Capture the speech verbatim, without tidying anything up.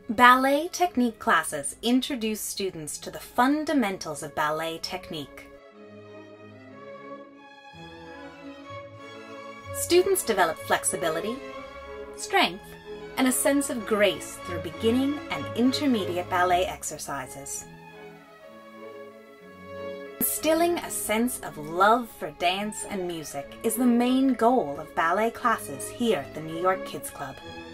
Ballet technique classes introduce students to the fundamentals of ballet technique. Students develop flexibility, strength, and a sense of grace through beginning and intermediate ballet exercises. Instilling a sense of love for dance and music is the main goal of ballet classes here at the New York Kids Club.